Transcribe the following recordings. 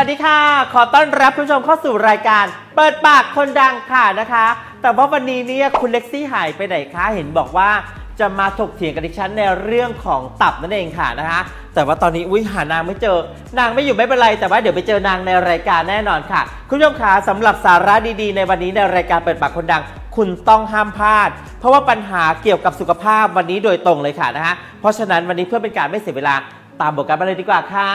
วัสดีค่ะขอต้อนรับผู้ชมเข้าสู่รายการเปิดปากคนดังค่ะนะคะแต่ว่าวันนี้เนี่ยคุณเล็กซี่หายไปไหนคะเห็นบอกว่าจะมาถกเถียงกับดิฉันในเรื่องของตับนั่นเองค่ะนะคะแต่ว่าตอนนี้หานางไม่เจอนางไม่อยู่ไม่เป็นไรแต่ว่าเดี๋ยวไปเจอนางในรายการแน่นอนค่ะคุณผู้ชมคะสำหรับสาระดีๆในวันนี้ในรายการเปิดปากคนดังคุณต้องห้ามพลาดเพราะว่าปัญหาเกี่ยวกับสุขภาพวันนี้โดยตรงเลยค่ะนะคะเพราะฉะนั้นวันนี้เพื่อเป็นการไม่เสียเวลาตามบทการมาเลยดีกว่าค่ะ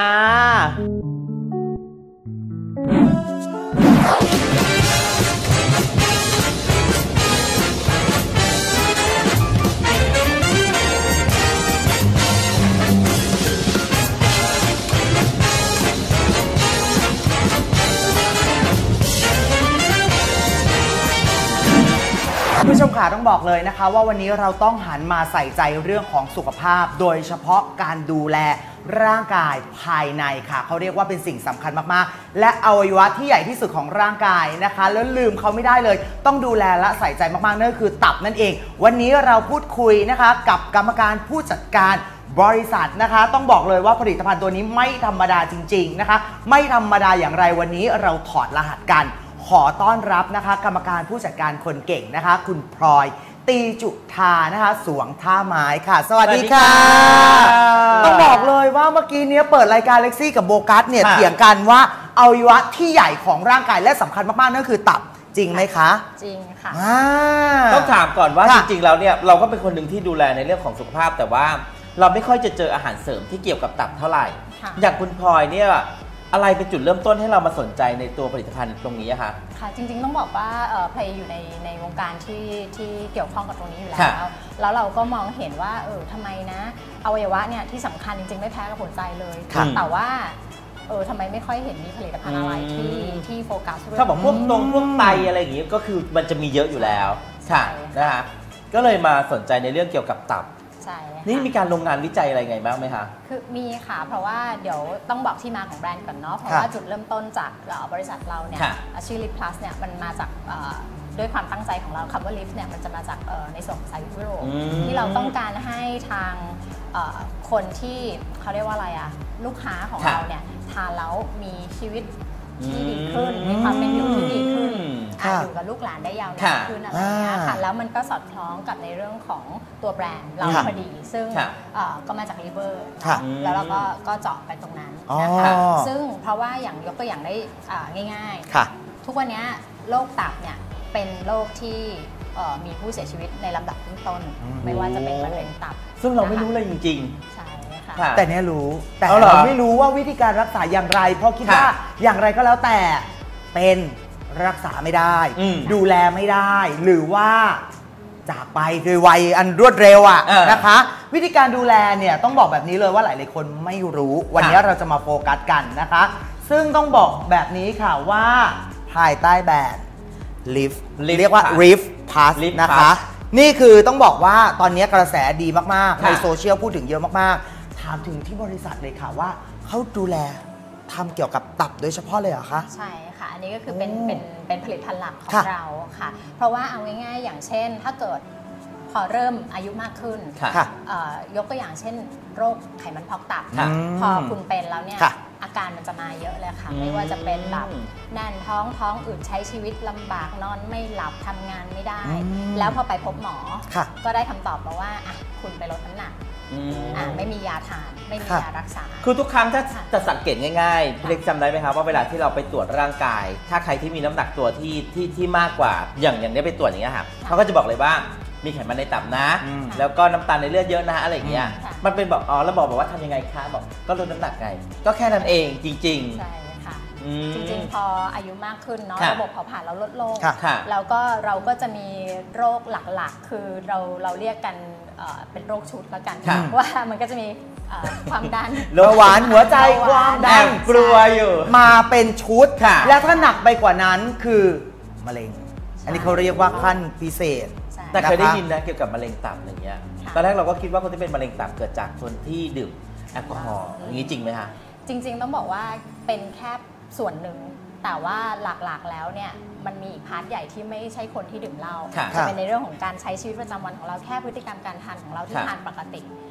ผู้ชมขาต้องบอกเลยนะคะว่าวันนี้เราต้องหันมาใส่ใจเรื่องของสุขภาพโดยเฉพาะการดูแลร่างกายภายในค่ะเขาเรียกว่าเป็นสิ่งสำคัญมากๆและอวัยวะที่ใหญ่ที่สุดของร่างกายนะคะแล้วลืมเขาไม่ได้เลยต้องดูแลและใส่ใจมากๆนั่นก็คือตับนั่นเองวันนี้เราพูดคุยนะคะกับกรรมการผู้จัดการบริษัทนะคะต้องบอกเลยว่าผลิตภัณฑ์ตัวนี้ไม่ธรรมดาจริงๆนะคะไม่ธรรมดาอย่างไรวันนี้เราถอดรหัสกันขอต้อนรับนะคะกรรมการผู้จัดการคนเก่งนะคะคุณพลอยตีจุฑานะคะสวงท่าไม้ค่ะสวัสดีค่ะต้องบอกเลยว่าเมื่อกี้เนี้ยเปิดรายการเล็กซี่กับโบกัสเนี่ยเถียงกันว่าอวัยวะที่ใหญ่ของร่างกายและสำคัญมากๆนั่นคือตับจริงไหมคะจริงค่ะต้องถามก่อนว่าจริงๆแล้วเนี่ยเราก็เป็นคนหนึ่งที่ดูแลในเรื่องของสุขภาพแต่ว่าเราไม่ค่อยจะเจออาหารเสริมที่เกี่ยวกับตับเท่าไหร่อย่างคุณพลอยเนี่ยอะไรเป็นจุดเริ่มต้นให้เรามาสนใจในตัวผลิตภัณฑ์ตรงนี้คะค่ะจริงๆต้องบอกว่าเพลย์อยู่ในวงการที่เกี่ยวข้องกับตรงนี้อยู่แล้วแล้วเราก็มองเห็นว่าทำไมนะอวัยวะเนี่ยที่สำคัญจริงๆไม่แพ้กับหัวใจเลยแต่ว่าทำไมไม่ค่อยเห็นมีผลิตภัณฑ์อะไรที่โฟกัสถ้าบอกพวกไตอะไรอย่างงี้ก็คือมันจะมีเยอะอยู่แล้วค่ะนะคะก็เลยมาสนใจในเรื่องเกี่ยวกับตับนี่มีการลงงานวิจัยอะไรไงบ้างไหมคะคือมีค่ะเพราะว่าเดี๋ยวต้องบอกที่มาของแบรนด์ก่อนเนาะเพราะว่าจุดเริ่มต้นจากบริษัทเราเนี่ยชื่อ Lift Plus เนี่ยมันมาจากด้วยความตั้งใจของเราคำว่า Lift เนี่ยมันจะมาจากในส่วนของสายยุโรปที่เราต้องการให้ทางคนที่เขาเรียกว่าอะไรอะลูกค้าของเราเนี่ยทานแล้วมีชีวิตที่ดีขึ้นมีความเป็นอยู่ที่ดีขึ้นอยู่กับลูกหลานได้ยาวนานขึ้นอะไรอย่างเงี้ยค่ะแล้วมันก็สอดคล้องกับในเรื่องของตัวแบรนด์เราพอดีซึ่งก็มาจากลิเวอร์แล้วเราก็เจาะไปตรงนั้นนะคะซึ่งเพราะว่าอย่างยกตัวอย่างได้ง่ายๆทุกวันนี้โรคตับเนี่ยเป็นโรคที่มีผู้เสียชีวิตในลำดับต้นๆไม่ว่าจะเป็นมะเร็งตับซึ่งเราไม่รู้เลยจริงๆใช่แต่เนี้ยรู้แต่เราไม่รู้ว่าวิธีการรักษาอย่างไรเพราะคิดว่าอย่างไรก็แล้วแต่เป็นรักษาไม่ได้ดูแลไม่ได้หรือว่าจากไปโดยวัยอันรวดเร็วนะคะวิธีการดูแลเนี่ยต้องบอกแบบนี้เลยว่าหลายๆคนไม่รู้วันนี้เราจะมาโฟกัสกันนะคะซึ่งต้องบอกแบบนี้ค่ะว่าภายใต้แบรนด์ Lift เรียกว่า Lift Plus นะคะนี่คือต้องบอกว่าตอนนี้กระแสดีมากๆในโซเชียลพูดถึงเยอะมากๆถามถึงที่บริษัทเลยค่ะว่าเขาดูแลทำเกี่ยวกับตับโดยเฉพาะเลยเหรอคะใช่ค่ะอันนี้ก็คือเป็นผลิตภัณฑ์หลักของเราค่ะเพราะว่าเอาง่ายๆอย่างเช่นถ้าเกิดพอเริ่มอายุมากขึ้นยกตัวอย่างเช่นโรคไขมันพอกตับพอคุณเป็นแล้วเนี่ยอาการมันจะมาเยอะเลยค่ะไม่ว่าจะเป็นแบบแน่นท้องอืดใช้ชีวิตลำบากนอนไม่หลับทำงานไม่ได้แล้วพอไปพบหมอก็ได้คำตอบมาว่าคุณไปลดน้ำหนักไม่มียาทานไม่มียารักษาคือทุกครั้งถ้าจะสังเกตง่ายๆพี่เล็กจำได้ไหมครับว่าเวลาที่เราไปตรวจร่างกายถ้าใครที่มีน้ำหนักตัวที่มากกว่าอย่างนี้ไปตรวจอย่างเงี้ยครับเขาก็จะบอกเลยว่ามีไขมันในตับนะแล้วก็น้ำตาลในเลือดเยอะนะอะไรอย่างเงี้ยมันเป็นบอกแล้วบอกว่าทำยังไงคะบอกก็ลดน้ำหนักไงก็แค่นั้นเองจริงๆใช่ค่ะจริงๆพออายุมากขึ้นเนาะระบบเผาผลาญเราลดลงแล้วก็เราก็จะมีโรคหลักๆคือเราเรียกกันเป็นโรคชุดแล้วกันว่ามันก็จะมีความดันเบาหวานหัวใจความดันกลัวอยู่มาเป็นชุดแล้วถ้าหนักไปกว่านั้นคือมะเร็งอันนี้เขาเรียกว่าขั้นพิเศษแต่เคยได้ยินนะเกี่ยวกับมะเร็งตับอย่างเงี้ยตอนแรกเราก็คิดว่าคนที่เป็นมะเร็งตับเกิดจากคนที่ดื่มแอลกอฮอล์อย่างนี้จริงไหมคะจริงๆต้องบอกว่าเป็นแค่ส่วนหนึ่งแต่ว่าหลักๆแล้วเนี่ยมันมีอีกพาร์ทใหญ่ที่ไม่ใช่คนที่ดื่มเหล้าจะเป็นในเรื่องของการใช้ชีวิตประจำวันของเราแค่พฤติกรรมการทานของเราที่ทานปกติ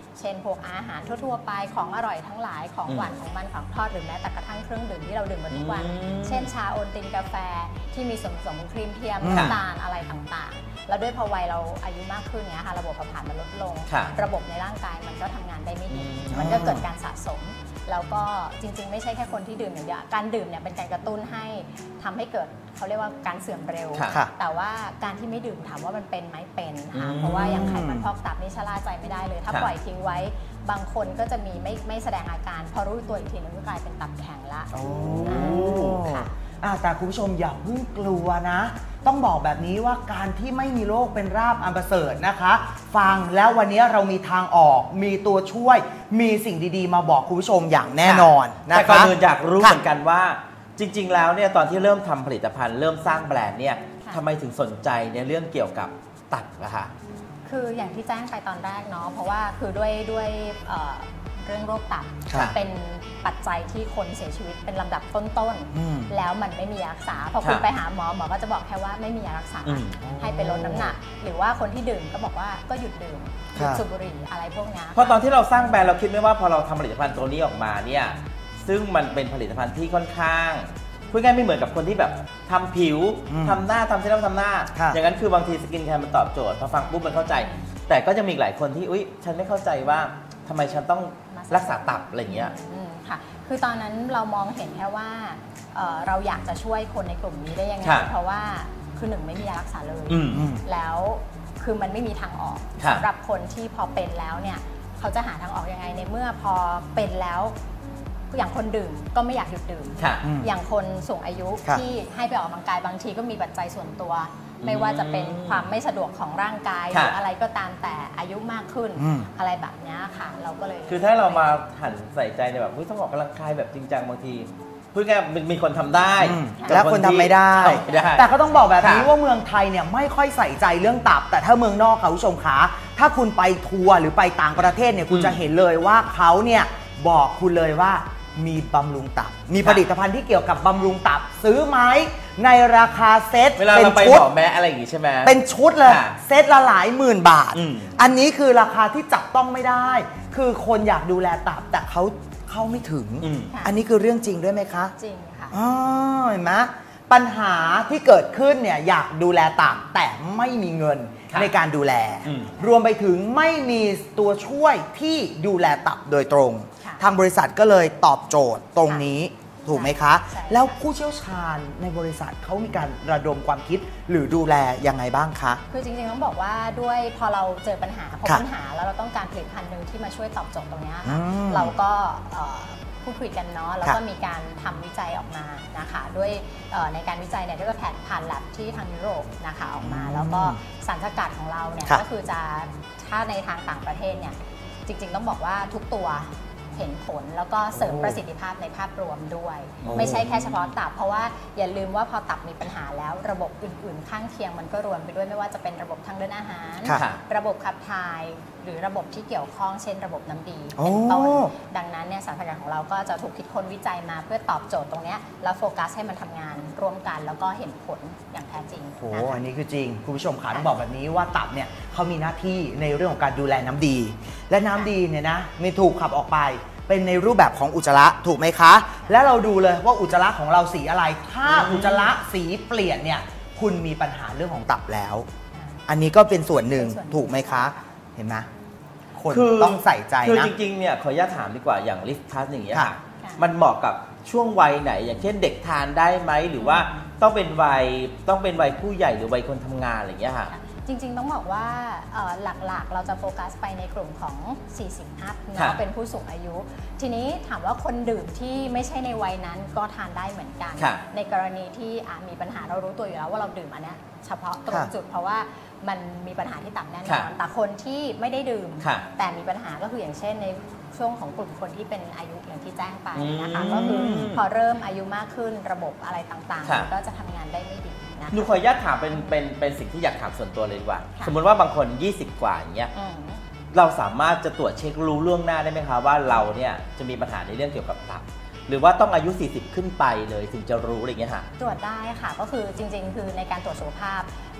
เช่นพวกอาหารทั่วๆไปของอร่อยทั้งหลายของหวานของมันของทอดหรือแม้แต่กระทั่งเครื่องดื่มที่เราดื่มกันทุกวันเช่นชาโอนตินกาแฟที่มีส่วนผสมครีมเทียมน้ำตาลอะไรต่างๆแล้วด้วยพอวัยเราอายุมากขึ้นเนี้ยค่ะระบบเผาผลาญมันลดลงระบบในร่างกายมันก็ทำงานได้ไม่ดีมันก็เกิดการสะสมแล้วก็จริงๆไม่ใช่แค่คนที่ดื่มอย่างเดียวการดื่มเนี่ยเป็นการกระตุ้นให้ทำให้เกิดเขาเรียกว่าการเสื่อมเร็วแต่ว่าการที่ไม่ดื่มถามว่ามันเป็นไหมเป็นค่ะเพราะว่าอย่างไขมันพอกตับนี่ชะล่าใจไม่ได้เลยถ้าปล่อยทิ้งไว้บางคนก็จะมีไม่แสดงอาการพอรู้ตัวอีกทีนึงก็กลายเป็นตับแข็งละค่ะแต่คุณผู้ชมอย่าเพิ่งกลัวนะต้องบอกแบบนี้ว่าการที่ไม่มีโรคเป็นราบอันประเสริฐนะคะฟังแล้ววันนี้เรามีทางออกมีตัวช่วยมีสิ่งดีๆมาบอกคุณผู้ชมอย่างแน่นอนนะคะแต่ก่อนอื่นอยากรู้เหมือนกันว่าจริงๆแล้วเนี่ยตอนที่เริ่มทำผลิตภัณฑ์เริ่มสร้างแบรนด์เนี่ยทำไมถึงสนใจในเรื่องเกี่ยวกับตับนะคะคืออย่างที่แจ้งไปตอนแรกเนาะเพราะว่าคือด้วยเรื่องโรคตับเป็นปัจจัยที่คนเสียชีวิตเป็นลำดับต้นๆแล้วมันไม่มียารักษาพอคุณไปหาหมอก็จะบอกแค่ว่าไม่มียารักษาให้ไปลดน้ำหนักหรือว่าคนที่ดื่มก็บอกว่าก็หยุดดื่มหยุดสูบบุหรี่อะไรพวกนี้เพราะตอนที่เราสร้างแบรนด์เราคิดไหมว่าพอเราทำผลิตภัณฑ์ตัวนี้ออกมาเนี่ยซึ่งมันเป็นผลิตภัณฑ์ที่ค่อนข้างพูดง่ายไม่เหมือนกับคนที่แบบทำผิวทำหน้าทำเซรั่มทำหน้าอย่างนั้นคือบางทีสกินแคร์มันตอบโจทย์พอฟังปุ๊บมันเข้าใจแต่ก็จะมีหลายคนที่อุ๊ยฉันไม่เข้าใจว่าทำไมฉันต้องรักษาตับอะไรอย่างเงี้ยค่ะคือตอนนั้นเรามองเห็นแค่ว่าเราอยากจะช่วยคนในกลุ่มนี้ได้ยังไงเพราะว่าคือหนึ่งไม่มียารักษาเลยแล้วคือมันไม่มีทางออกสำหรับคนที่พอเป็นแล้วเนี่ยเขาจะหาทางออกยังไงในเมื่อพอเป็นแล้วอย่างคนดื่มก็ไม่อยากหยุดดื่มอย่างคนสูงอายุที่ให้ไปออกกำลังกายบางทีก็มีปัจจัยส่วนตัวไม่ว่าจะเป็นความไม่สะดวกของร่างกายหรืออะไรก็ตามแต่อายุมากขึ้นอะไรแบบนี้ค่ะเราก็เลยคือถ้าเรามาหันใส่ใจในแบบต้องออกกำลังกายแบบจริงจังบางทีพูดง่ายมีคนทำได้แล้วคนทำไม่ได้แต่ก็ต้องบอกแบบนี้ว่าเมืองไทยเนี่ยไม่ค่อยใส่ใจเรื่องตับแต่ถ้าเมืองนอกค่ะผู้ชมคะถ้าคุณไปทัวร์หรือไปต่างประเทศเนี่ยคุณจะเห็นเลยว่าเขาเนี่ยบอกคุณเลยว่ามีบำรุงตับมีผลิตภัณฑ์ที่เกี่ยวกับบำรุงตับซื้อไหมในราคาเซ็ตเวลาเราไปหมอแม้อะไรอย่างงี้ใช่ไหมเป็นชุดเลยเซ็ตละหลายหมื่นบาทอันนี้คือราคาที่จับต้องไม่ได้คือคนอยากดูแลตับแต่เขาเข้าไม่ถึงอันนี้คือเรื่องจริงด้วยไหมคะจริงค่ะเห็นไหมปัญหาที่เกิดขึ้นเนี่ยอยากดูแลตับแต่ไม่มีเงินในการดูแลรวมไปถึงไม่มีตัวช่วยที่ดูแลตับโดยตรงทางบริษัทก็เลยตอบโจทย์ตรงนี้ถูกไหมคะแล้วผู้เชี่ยวชาญในบริษัทเขามีการระดมความคิดหรือดูแลยังไงบ้างคะคือจริงๆต้องบอกว่าด้วยพอเราเจอปัญหาแล้วเราต้องการผลิตภัณฑ์หนึ่งที่มาช่วยตอบโจทย์ตรงนี้ค่ะเราก็พูดคุยกันเนาะแล้วก็มีการทำวิจัยออกมานะคะด้วยในการวิจัยเนี่ยก็จะผ่านแลบที่ทางยุโรปนะคะออกมาแล้วก็สารสกัดของเราเนี่ยก็คือจะถ้าในทางต่างประเทศเนี่ยจริงๆต้องบอกว่าทุกตัวเห็นผลแล้วก็เสริมประสิทธิภาพในภาพรวมด้วยไม่ใช่แค่เฉพาะตับเพราะว่าอย่าลืมว่าพอตับมีปัญหาแล้วระบบอื่นๆข้างเคียงมันก็รวมไปด้วยไม่ว่าจะเป็นระบบทางเดินอาหารระบบขับถ่ายหรือระบบที่เกี่ยวข้องเช่นระบบน้ำดีเป็นต้นดังนั้นเนี่ยสารสกัดของเราก็จะถูกคิดค้นวิจัยมาเพื่อตอบโจทย์ตรงนี้แล้วโฟกัสให้มันทำงานร่วมกันแล้วก็เห็นผลอย่างแท้จริงโอ้อันนี้คือจริงคุณผู้ชมขาต้องบอกแบบนี้ว่าตับเนี่ยเขามีหน้าที่ในเรื่องของการดูแลน้ำดีและน้ำดีเนี่ยนะไม่ถูกขับออกไปเป็นในรูปแบบของอุจจาระถูกไหมคะและเราดูเลยว่าอุจจาระของเราสีอะไรถ้าอุจจาระสีเปลี่ยนเนี่ยคุณมีปัญหาเรื่องของตับแล้วอันนี้ก็เป็นส่วนหนึ่งถูกไหมคะเห็นไหมคนต้องใส่ใจนะคือจริงๆเนี่ยขออนุญาตถามดีกว่าอย่างลิฟทัสอย่างเงี้ยค่ะมันเหมาะกับช่วงวัยไหนอย่างเช่นเด็กทานได้ไหมหรือว่าต้องเป็นวัยผู้ใหญ่หรือวัยคนทำงานอะไรอย่างเงี้ยค่ะจริงๆต้องบอกว่าหลักๆเราจะโฟกัสไปในกลุ่มของ40 อัพนะเป็นผู้สูงอายุทีนี้ถามว่าคนดื่มที่ไม่ใช่ในวัยนั้นก็ทานได้เหมือนกันในกรณีที่มีปัญหาเรารู้ตัวอยู่แล้วว่าเราดื่มอันนี้เฉพาะตรงจุดเพราะว่ามันมีปัญหาที่ตับแน่นอนแต่คนที่ไม่ได้ดื่มแต่มีปัญหาก็คืออย่างเช่นในช่วงของกลุ่มคนที่เป็นอายุอย่างที่แจ้งไปนะคะก็คือพอเริ่มอายุมากขึ้นระบบอะไรต่างๆก็จะทำงานได้ไม่ดีหนูขออนุญาตถามเป็นสิ่งที่อยากถามส่วนตัวเลยดีกว่าสมมติว่าบางคน20กว่าอย่างเงี้ยเราสามารถจะตรวจเช็ครู้ล่วงหน้าได้ไหมคะว่าเราเนี่ยจะมีปัญหาในเรื่องเกี่ยวกับตับหรือว่าต้องอายุ40ขึ้นไปเลยถึงจะรู้อะไรเงี้ยค่ะตรวจได้ค่ะก็คือจริงๆคือในการตรวจสุขภาพค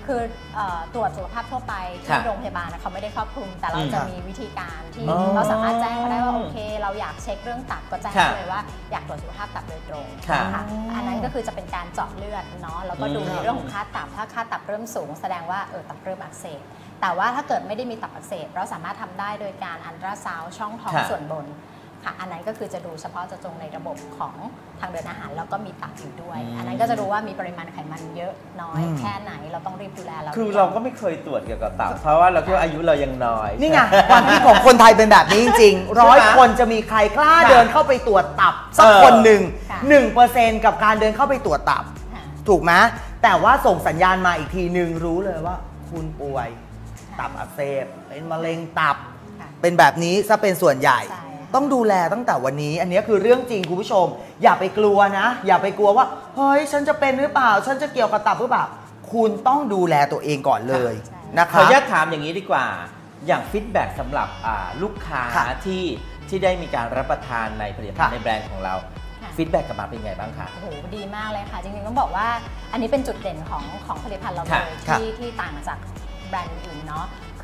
คือตรวจสุขภาพทั่วไปที่โรงพยาบาลนะเขาไม่ได้ครอบคลุมแต่เราจะมีวิธีการที่เราสามารถแจ้งเขาได้ว่าโอเคเราอยากเช็คเรื่องตับก็แจ้งเลยว่าอยากตรวจสุขภาพตับโดยตรงนะคะอันนั้นก็คือจะเป็นการเจาะเลือดเนาะแล้วก็ดูในเรื่องของค่าตับถ้าค่าตับเริ่มสูงแสดงว่าตับเริ่มอักเสบแต่ว่าถ้าเกิดไม่ได้มีตับอักเสบเราสามารถทำได้โดยการอัลตราซาวด์ช่องท้องส่วนบนค่ะอันนั้นก็คือจะดูเฉพาะเจาะจงในระบบของทางเดินอาหารแล้วก็มีตับอยู่ด้วยอันนั้นก็จะดูว่ามีปริมาณไขมันเยอะน้อยแค่ไหนเราต้องรีบดูแลเราคือเราก็ไม่เคยตรวจเกี่ยวกับตับเพราะว่าเราคิดว่าอายุเรายังน้อยนี่ไงความคิดของคนไทยเป็นแบบนี้จริงๆ100 คนจะมีใครกล้าเดินเข้าไปตรวจตับสักคนหนึ่ง 1% กับการเดินเข้าไปตรวจตับถูกไหมแต่ว่าส่งสัญญาณมาอีกทีนึงรู้เลยว่าคุณป่วยตับอักเสบเป็นมะเร็งตับเป็นแบบนี้ซะเป็นส่วนใหญ่ต้องดูแลตั้งแต่วันนี้อันนี้คือเรื่องจริงคุณผู้ชมอย่าไปกลัวนะอย่าไปกลัวว่าเฮ้ยฉันจะเป็นหรือเปล่าฉันจะเกี่ยวกับตับหรือเปล่าคุณต้องดูแลตัวเองก่อนเลยนะคะขออนุญาตถามอย่างนี้ดีกว่าอย่างฟีดแบ็กสำหรับลูกค้าที่ได้มีการรับประทานในผลิตภัณฑ์ในแบรนด์ของเราฟีดแบ็กกลับมาเป็นไงบ้างคะโอ้โหดีมากเลยค่ะจริงๆต้องบอกว่าอันนี้เป็นจุดเด่นของผลิตภัณฑ์เราเลยที่ต่างจากแบรนด์อื่นเนาะคือ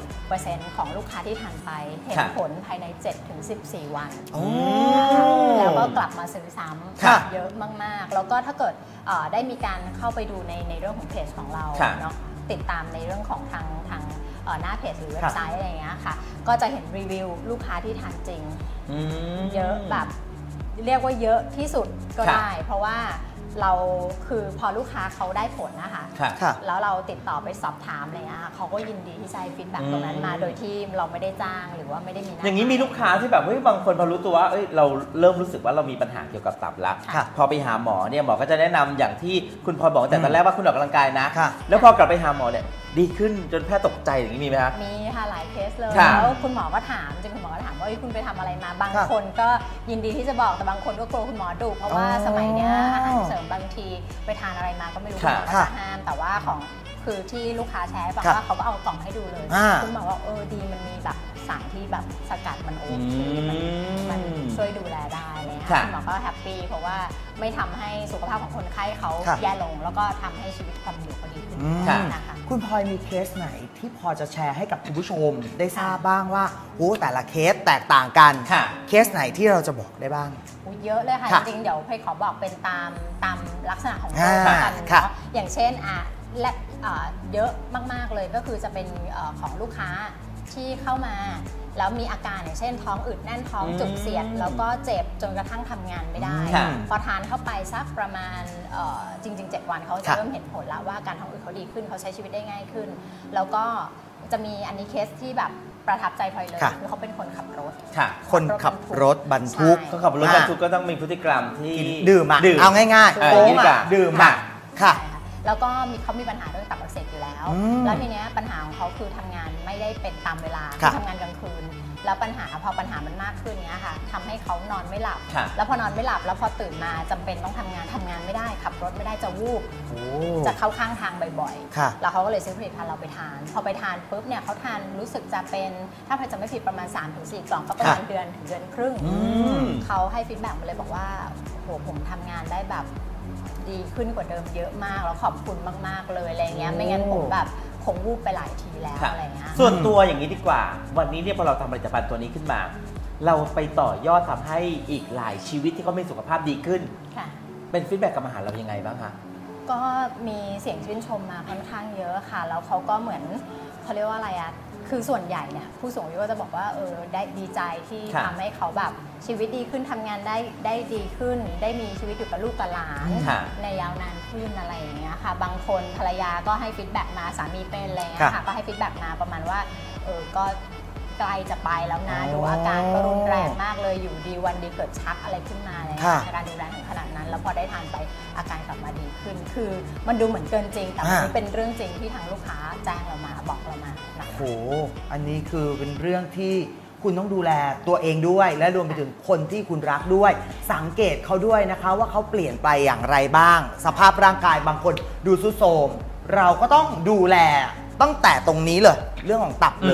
90% ของลูกค้าที่ทานไปเห็นผลภายใน 7-14 วันแล้วก็กลับมาซื้อซ้ำเยอะมากๆแล้วก็ถ้าเกิดได้มีการเข้าไปดูในเรื่องของเพจของเราเนาะติดตามในเรื่องของทางหน้าเพจหรือเว็บไซต์อะไรอย่างเงี้ยค่ะก็จะเห็นรีวิวลูกค้าที่ทานจริงเยอะแบบเรียกว่าเยอะที่สุดก็ได้เพราะว่าเราคือพอลูกค้าเขาได้ผลนะคะแล้วเราติดต่อไปสอบถามอะไรเงี้ยเขาก็ยินดีที่จะให้ฟีดแบ็กตรงนั้นมาโดยที่เราไม่ได้จ้างหรือว่าไม่ได้มีอย่างนี้มีลูกค้าที่แบบเฮ้ยบางคนพอรู้ตัวว่าเราเริ่มรู้สึกว่าเรามีปัญหาเกี่ยวกับตับแล้วพอไปหาหมอเนี่ยหมอก็จะแนะนำอย่างที่คุณพลอยบอกแต่ตอนแรกว่าคุณออกกำลังกายนะแล้วพอกลับไปหาหมอเนี่ยดีขึ้นจนแพทย์ตกใจอย่างนี้มีไหมคะมีค่ะหลายเคสเลยแล้วคุณหมอก็ถามจริงคุณหมอก็ถามว่าคุณไปทำอะไรมาบางคนก็ยินดีที่จะบอกแต่บางคนก็กลัวคุณหมอดุเพราะว่าสมัยนี้อาหารเสริมบางทีไปทานอะไรมาก็ไม่รู้คุณหมอก็จะห้ามแต่ว่าของคือที่ลูกค้าแชร์บอกว่าเขาก็เอากล่องให้ดูเลยคุณหมอว่าดีมันมีแบบสารที่แบบสกัดมันโอเคมันช่วยดูแลได้เลยค่ะคุณหมอก็แฮปปี้เพราะว่าไม่ทำให้สุขภาพของคนไข้เขาแย่ลงแล้วก็ทำให้ชีวิตความอยู่เขาดีขึ้นนะคะคุณพลอยมีเคสไหนที่พอจะแชร์ให้กับคุณผู้ชมได้ทราบบ้างว่าโอ้แต่ละเคสแตกต่างกันเคสไหนที่เราจะบอกได้บ้างเยอะเลยค่ะจริงๆเดี๋ยวเพยขอบอกเป็นตามลักษณะของโรคกันเนาะอย่างเช่นและเยอะมากๆเลยก็คือจะเป็นของลูกค้าที่เข้ามาแล้วมีอาการอย่างเช่นท้องอืดแน่นท้องจุกเสียดแล้วก็เจ็บจนกระทั่งทำงานไม่ได้พอทานเข้าไปสักประมาณจริงๆ7 วันเขาจะเริ่มเห็นผลแล้วว่าการท้องอืดเขาดีขึ้นเขาใช้ชีวิตได้ง่ายขึ้นแล้วก็จะมีอันนี้เคสที่แบบประทับใจพลอยเลยคือเขาเป็นคนขับรถคนขับรถบรรทุกคนขับรถบรรทุกก็ต้องมีพฤติกรรมที่ดื่มเอาง่ายๆโค้งดื่มค่ะแล้วก็เขามีปัญหาเรื่องตับอักเสบอยู่แล้วแล้วทีนี้ปัญหาของเขาคือทำงานไม่ได้เป็นตามเวลาทำงานกลางคืนแล้วพอปัญหามันมากขึ้นเนี้ยค่ะทำให้เขานอนไม่หลับแล้วพอนอนไม่หลับแล้วพอตื่นมาจำเป็นต้องทำงานไม่ได้ขับรถไม่ได้จะวูบจะเข้าข้างทางบ่อยๆแล้วเขาก็เลยซื้อผลิตภัณฑ์เราไปทานพอไปทานปุ๊บเนี่ยเขาทานรู้สึกจะเป็นถ้าใครจะไม่ผิดประมาณ 3-4 กล่องก็ประมาณเดือนถึงเดือนครึ่งเขาให้ฟีดแบ็กมาเลยบอกว่าโหผมทำงานได้แบบดีขึ้นกว่าเดิมเยอะมากแล้วขอบคุณมากๆเลยอะไรเงี้ยไม่งั้นผมแบบคงวูบไปหลายทีแล้วอะไรเงี้ยส่วนตัวอย่างนี้ดีกว่าวันนี้เนี่ยพอเราทำผลิตภัณฑ์ตัวนี้ขึ้นมาเราไปต่อยอดทำให้อีกหลายชีวิตที่เขามีสุขภาพดีขึ้นเป็นฟีดแบ็กกับอาหารเรายังไงบ้างคะก็มีเสียงชื่นชมมาค่อนข้างเยอะค่ะแล้วเขาก็เหมือนเขาเรียกว่าอะไรอะคือส่วนใหญ่เนี่ยผู้สูงอายุก็จะบอกว่าได้ดีใจที่ทำให้เขาแบบชีวิตดีขึ้นทำงานได้ดีขึ้นได้มีชีวิตอยู่กับลูกกับหลานในยาวนานขึ้นอะไรอย่างเงี้ยค่ะบางคนภรรยาก็ให้ฟีดแบ็กมาสามีเป็นอะไรเงี้ยค่ะก็ให้ฟีดแบ็กมาประมาณว่าก็ใกล้จะไปแล้วนะดูอาการก็รุนแรงมากเลยอยู่ดีวันดีเกิดชักอะไรขึ้นมาอะไรอาการรุนแรงถึงขนาดนั้นแล้วพอได้ทานไปอาการกลับมาดีขึ้นคือมันดูเหมือนเกินจริงแต่มันเป็นเรื่องจริงที่ทางลูกค้าแจ้งเรามาบอกเรามาโอ้โหอันนี้คือเป็นเรื่องที่คุณต้องดูแลตัวเองด้วยและรวมไปถึงคนที่คุณรักด้วยสังเกตเขาด้วยนะคะว่าเขาเปลี่ยนไปอย่างไรบ้างสภาพร่างกายบางคนดูทรุดโทรมเราก็ต้องดูแลตั้งแต่ตรงนี้เลยเรื่องของตับเลย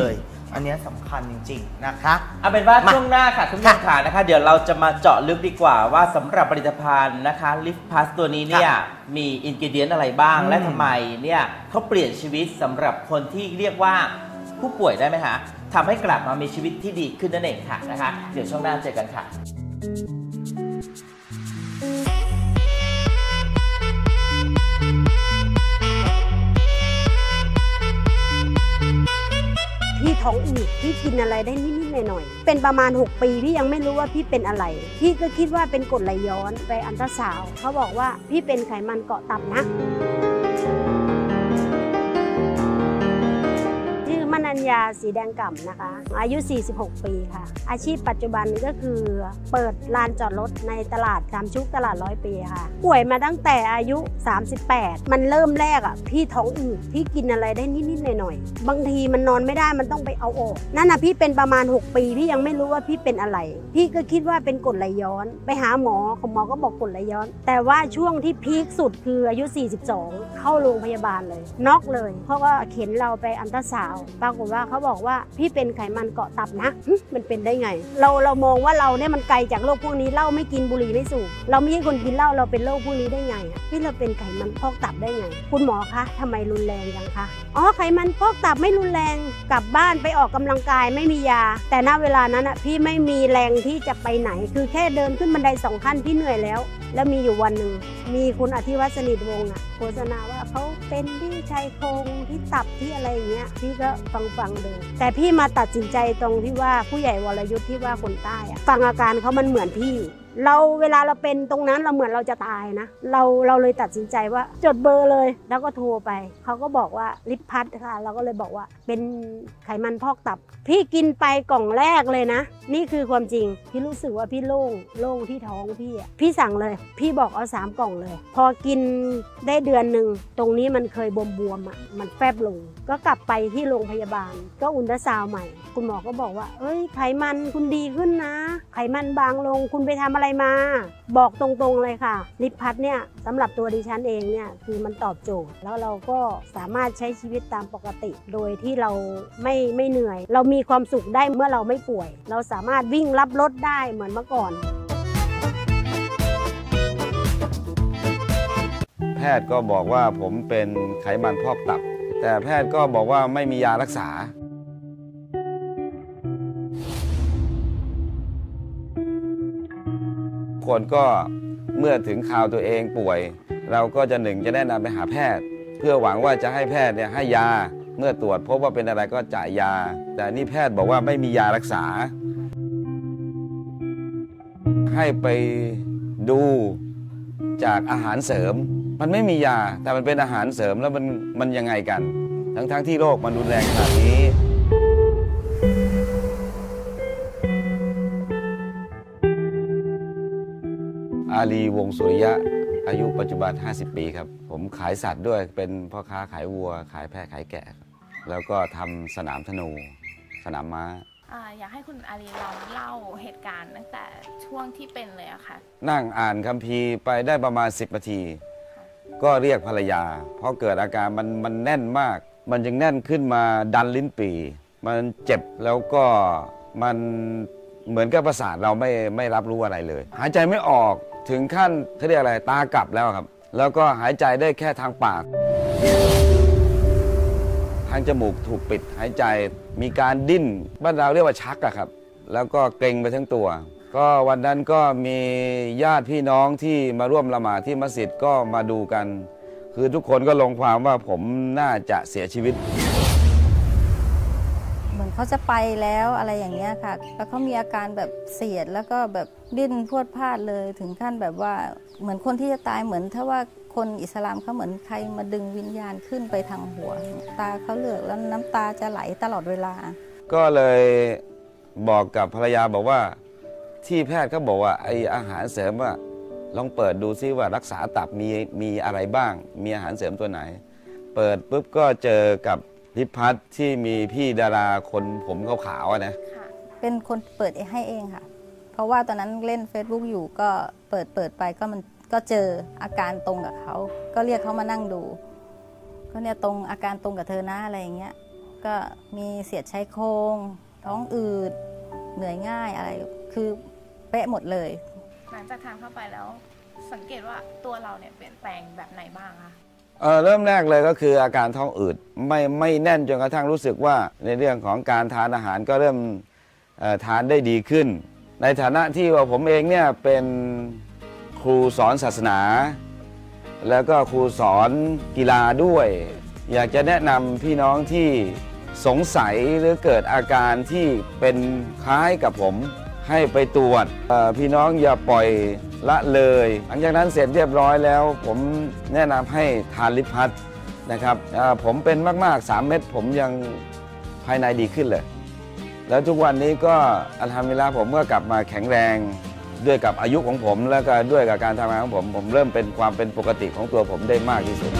อันนี้สำคัญจริงๆนะคะเอาเป็นว่าช่วงหน้าค่ะคุณผู้ชมค่ะนะคะเดี๋ยวเราจะมาเจาะลึกดีกว่าว่าสำหรับผลิตภัณฑ์นะคะลิฟพลัสตัวนี้เนี่ยมีอินกิเดียนอะไรบ้างและทำไมเนี่ยเขาเปลี่ยนชีวิตสำหรับคนที่เรียกว่าผู้ป่วยได้ไหมคะทำให้กลับมามีชีวิตที่ดีขึ้นนั่นเองค่ะนะคะเดี๋ยวช่วงหน้าเจอกันค่ะพี่ท้องอืดพี่กินอะไรได้นิดๆหน่อยๆเป็นประมาณ6 ปีพี่ยังไม่รู้ว่าพี่เป็นอะไรพี่ก็คิดว่าเป็นกรดไหลย้อนไปอัลตราซาวด์เขาบอกว่าพี่เป็นไขมันเกาะตับนะชื่อมนัญญาสีแดงก่ำนะคะอายุ46 ปีค่ะอาชีพปัจจุบันก็คือเปิดลานจอดรถในตลาดสามชุกตลาด100 ปีค่ะป่วยมาตั้งแต่อายุ38มันเริ่มแรกพี่ท้องอืดพี่กินอะไรได้นิดๆหน่อยๆบางทีมันนอนไม่ได้มันต้องไปเอาออกนั่นนะพี่เป็นประมาณ6 ปีพี่ยังไม่รู้ว่าพี่เป็นอะไรพี่ก็คิดว่าเป็นกรดไหลย้อนไปหาหมอของหมอก็บอกกรดไหลย้อนแต่ว่าช่วงที่พีคสุดคืออายุ42เข้าโรงพยาบาลเลยน็อกเลยเพราะว่าเข็นเราไปอัลตราซาวด์ปรากฏว่าเขาบอกว่าพี่เป็นไขมันเกาะตับนะมันเป็นได้ไงเรามองว่าเราเนี่ยมันไกลจากโรคพวกนี้เหล้าไม่กินบุหรี่ไม่สูบเราไม่ใช่คนกินเหล้าเราเป็นโรคพวกนี้ได้ไงพี่เราเป็นไขมันพอกตับได้ไงคุณหมอคะทำไมรุนแรงจังคะอ๋อไขมันพอกตับไม่รุนแรงกลับบ้านไปออกกำลังกายไม่มียาแต่ณเวลานั้นพี่ไม่มีแรงที่จะไปไหนคือแค่เดินขึ้นบันได2 ขั้นพี่เหนื่อยแล้วมีอยู่วันหนึ่งมีคุณอธิวัฒน์สนิทวงศ์โฆษณาว่าเขาเป็นที่ชายโครงที่ตับที่อะไรอย่างเงี้ยพี่ก็ฟังดูแต่พี่มาตัดสินใจตรงที่ว่าผู้ใหญ่วรยุทธ์ที่ว่าคนใต้ฟังอาการเขามันเหมือนพี่เวลาเราเป็นตรงนั้นเราเหมือนเราจะตายนะเราเลยตัดสินใจว่าจดเบอร์เลยแล้วก็โทรไปเขาก็บอกว่าลิปพัทค่ะเราก็เลยบอกว่าเป็นไขมันพอกตับพี่กินไปกล่องแรกเลยนะนี่คือความจริงพี่รู้สึกว่าพี่โล่งที่ท้องพี่สั่งเลยพี่บอกเอา3 กล่องเลยพอกินได้เดือนหนึ่งตรงนี้มันเคยบวมมันแฟบลงก็กลับไปที่โรงพยาบาลก็อุลตราซาวด์ใหม่คุณหมอก็บอกว่าเอ้ยไขมันคุณดีขึ้นนะไขมันบางลงคุณไปทำอะไรมาบอกตรงๆเลยค่ะลิปพัทเนี่ยสำหรับตัวดิฉันเองเนี่ยคือมันตอบโจทย์แล้วเราก็สามารถใช้ชีวิตตามปกติโดยที่เราไม่เหนื่อยเรามีความสุขได้เมื่อเราไม่ป่วยเราสามารถวิ่งรับรถได้เหมือนเมื่อก่อนแพทย์ก็บอกว่าผมเป็นไขมันพอกตับแต่แพทย์ก็บอกว่าไม่มียารักษาคนก็เมื่อถึงคราวตัวเองป่วยเราก็จะแนะนำไปหาแพทย์เพื่อหวังว่าจะให้แพทย์ให้ยาเมื่อตรวจพบว่าเป็นอะไรก็จ่ายยาแต่นี่แพทย์บอกว่าไม่มียารักษาให้ไปดูจากอาหารเสริมมันไม่มียาแต่มันเป็นอาหารเสริมแล้วมันยังไงกันทั้งที่โรคมันรุนแรงขนาดนี้อาลีวงสุริยะอายุปัจจุบัน50 ปีครับผมขายสัตว์ด้วยเป็นพ่อค้าขายวัวขายแพะขายแกะแล้วก็ทำสนามธนูสนามม้าอยากให้คุณอาลีลองเล่าเหตุการณ์ตั้งแต่ช่วงที่เป็นเลยอะค่ะนั่งอ่านคัมภีร์ไปได้ประมาณ10 นาทีก็เรียกภรรยาเพราะเกิดอาการมันแน่นมากมันจึงแน่นขึ้นมาดันลิ้นปี่มันเจ็บแล้วก็มันเหมือนกับประสาทเราไม่รับรู้อะไรเลยหายใจไม่ออกถึงขั้นเขาเรียกอะไรตากลับแล้วครับแล้วก็หายใจได้แค่ทางปากทางจมูกถูกปิดหายใจมีการดิ้นบ้านเราเรียกว่าชักอะครับแล้วก็เกร็งไปทั้งตัวก็วันนั้นก็มีญาติพี่น้องที่มาร่วมละหมาดที่มัสยิดก็มาดูกันคือทุกคนก็ลงความว่าผมน่าจะเสียชีวิตเหมือนเขาจะไปแล้วอะไรอย่างเงี้ยค่ะแล้วเขามีอาการแบบเสียดแล้วก็แบบดิ้นพรวดพลาดเลยถึงขั้นแบบว่าเหมือนคนที่จะตายเหมือนถ้าว่าคนอิสลามเขาเหมือนใครมาดึงวิญญาณขึ้นไปทางหัวตาเขาเหลือกแล้วน้ำตาจะไหลตลอดเวลาก็เลยบอกกับภรรยาบอกว่าที่แพทย์เขาบอกว่าไออาหารเสริมว่าลองเปิดดูซิว่ารักษาตับมีอะไรบ้างมีอาหารเสริมตัวไหนเปิดปุ๊บก็เจอกับลิปพัทที่มีพี่ดาราคนผมขาวๆนะเป็นคนเปิดให้เองค่ะเพราะว่าตอนนั้นเล่น Facebook อยู่ก็เปิดไปก็เจออาการตรงกับเขาก็เรียกเขามานั่งดูก็เนี่ยตรงอาการตรงกับเธอนะอะไรอย่างเงี้ยก็มีเสียดชายโครงท้องอืดเหนื่อยง่ายอะไรคือเป๊ะหมดเลยหลังจากทานเข้าไปแล้วสังเกตว่าตัวเราเนี่ยเปลี่ยนแปลงแบบไหนบ้างคะเริ่มแรกเลยก็คืออาการท้องอืดไม่แน่นจนกระทั่งรู้สึกว่าในเรื่องของการทานอาหารก็เริ่มทานได้ดีขึ้น ในฐานะที่ว่าผมเองเนี่ยเป็นครูสอนศาสนา แล้วก็ครูสอนกีฬาด้วย อยากจะแนะนำพี่น้องที่สงสัยหรือเกิดอาการที่เป็นคล้ายกับผมให้ไปตรวจพี่น้องอย่าปล่อยละเลยหลังจากนั้นเสร็จเรียบร้อยแล้วผมแนะนำให้ทานลิปพัทนะครับผมเป็นมากๆ3 เม็ดผมยังภายในดีขึ้นเลยแล้วทุกวันนี้ก็อัลฮัมดุลิลลาห์ผมก็กลับมาแข็งแรงด้วยกับอายุของผมแล้วก็ด้วยกับการทำงานของผมเริ่มเป็นความเป็นปกติของตัวผมได้มากที่สุด